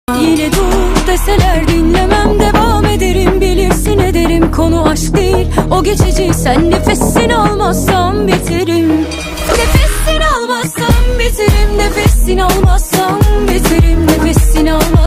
Yine dur deseler dinlemem, devam ederim, bilirsin ederim. Konu aşk değil, o geçici, sen nefesini almazsam biterim. Nefesini almazsam biterim, nefesini almazsam biterim, nefesini almazsam